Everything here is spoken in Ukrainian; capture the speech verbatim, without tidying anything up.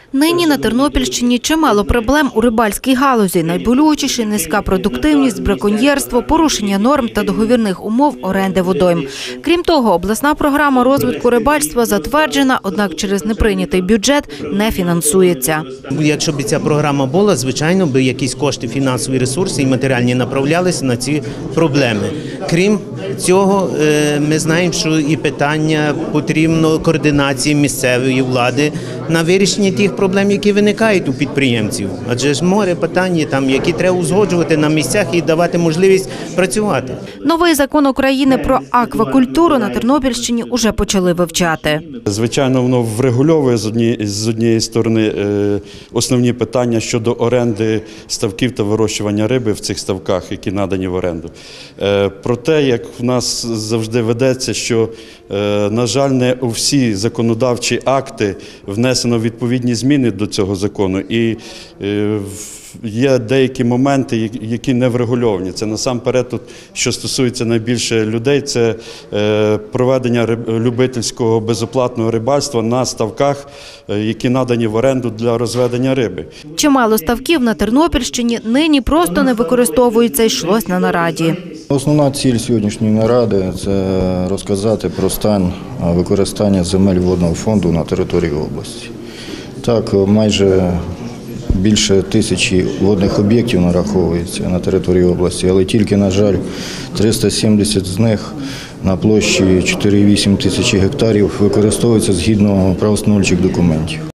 Нині на Тернопільщині чимало проблем у рибальській галузі. Найболючіші – низька продуктивність, браконьєрство, порушення норм та договірних умов оренди водойм. Крім того, обласна програма розвитку рибальства затверджена, однак через неприйнятий бюджет не фінансується. Якщо б ця програма була, звичайно, би якісь кошти, фінансові ресурси і матеріальні направлялися на ці проблеми. Крім цього, ми знаємо, що і питання потрібно координації місцевої влади на вирішення тих проблем, які виникають у підприємців. Адже ж море питань, там, які треба узгоджувати на місцях і давати можливість працювати. Новий закон України про аквакультуру на Тернопільщині уже почали вивчати. Звичайно, воно врегульовує з однієї, з однієї сторони основні питання щодо оренди ставків та вирощування риби в цих ставках, які надані в оренду. Проте, як в нас завжди ведеться, що, на жаль, не у всі законодавчі акти внесено відповідні зміни до цього закону, і є деякі моменти, які не врегульовані. Це насамперед, тут, що стосується найбільше людей, це проведення любительського безоплатного рибальства на ставках, які надані в оренду для розведення риби. Чимало ставків на Тернопільщині нині просто не використовуються, йшлось на нараді. Основна ціль сьогоднішньої наради – це розказати про стан використання земель водного фонду на території області. Так, майже більше тисячі водних об'єктів нараховується на території області, але тільки, на жаль, триста сімдесят з них на площі чотири цілих вісім десятих тисячі гектарів використовуються згідно правовстановчих документів.